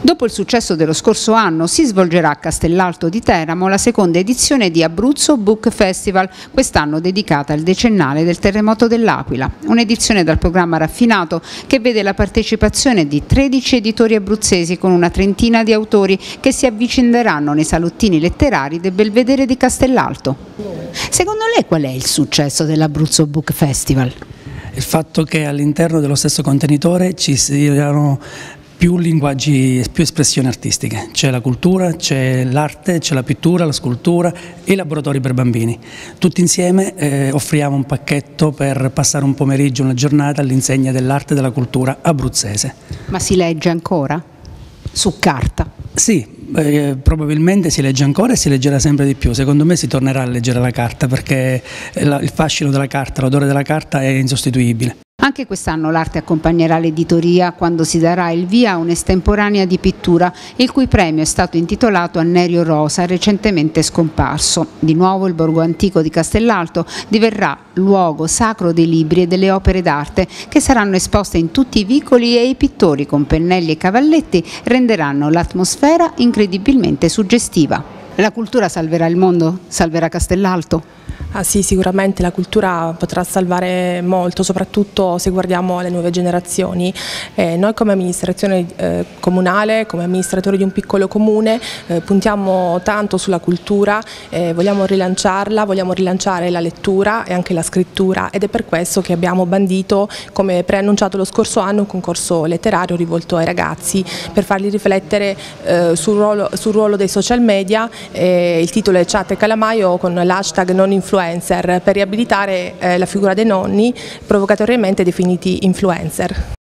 Dopo il successo dello scorso anno si svolgerà a Castellalto di Teramo la seconda edizione di Abruzzo Book Festival, quest'anno dedicata al decennale del terremoto dell'Aquila. Un'edizione dal programma raffinato che vede la partecipazione di 13 editori abruzzesi con una trentina di autori che si avvicenderanno nei salottini letterari del Belvedere di Castellalto. Secondo lei qual è il successo dell'Abruzzo Book Festival? Il fatto che all'interno dello stesso contenitore ci siano più linguaggi, più espressioni artistiche, c'è la cultura, c'è l'arte, c'è la pittura, la scultura e i laboratori per bambini. Tutti insieme offriamo un pacchetto per passare un pomeriggio, una giornata all'insegna dell'arte e della cultura abruzzese. Ma si legge ancora? Su carta? Sì, probabilmente si legge ancora e si leggerà sempre di più. Secondo me si tornerà a leggere la carta perché il fascino della carta, l'odore della carta è insostituibile. Anche quest'anno l'arte accompagnerà l'editoria quando si darà il via a un'estemporanea di pittura, il cui premio è stato intitolato a Nerio Rosa, recentemente scomparso. Di nuovo il borgo antico di Castellalto diverrà luogo sacro dei libri e delle opere d'arte che saranno esposte in tutti i vicoli e i pittori con pennelli e cavalletti renderanno l'atmosfera incredibilmente suggestiva. La cultura salverà il mondo? Salverà Castellalto? Ah sì, sicuramente la cultura potrà salvare molto, soprattutto se guardiamo alle nuove generazioni. Noi come amministrazione comunale, come amministratori di un piccolo comune, puntiamo tanto sulla cultura, vogliamo rilanciarla, vogliamo rilanciare la lettura e anche la scrittura, ed è per questo che abbiamo bandito, come preannunciato lo scorso anno, un concorso letterario rivolto ai ragazzi per farli riflettere sul ruolo dei social media. Il titolo è Chat e Calamaio con l'hashtag non influencer, per riabilitare la figura dei nonni provocatoriamente definiti influencer.